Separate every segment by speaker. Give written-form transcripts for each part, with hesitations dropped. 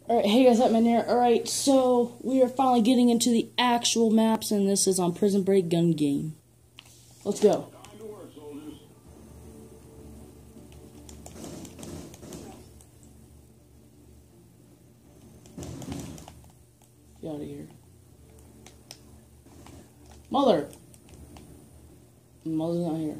Speaker 1: Alright, hey guys, Batman here. Alright, so we are finally getting into the actual maps, and this is on Prison Break Gun Game. Let's go. Get out of here. Mother! Mother's not here.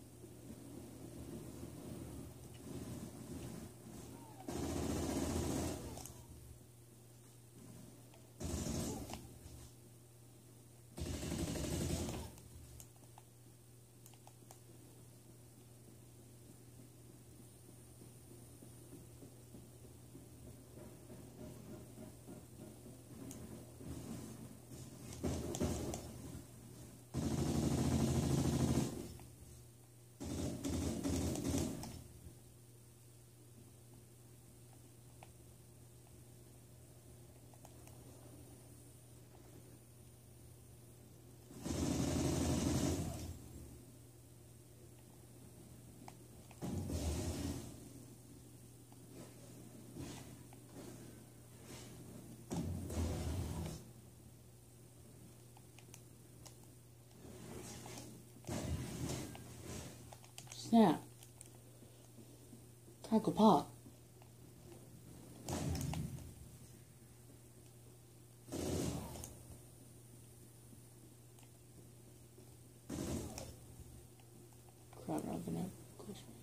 Speaker 1: Snap. Tackle pop. Crap, I'm gonna have close range.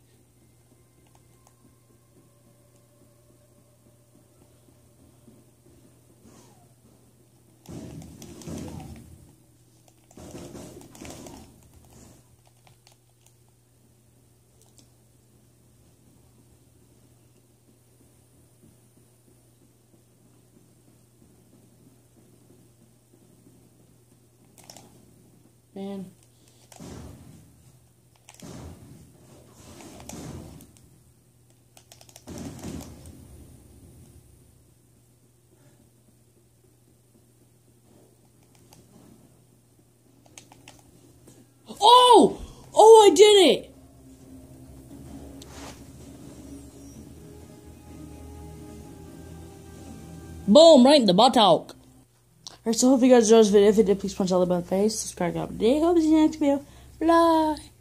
Speaker 1: Man. Oh! Oh, I did it! Boom, right in the buttock. Alright, so hope you guys enjoyed this video. If you did, please punch all the button face. Subscribe, comment, hope to see you next video. Bye.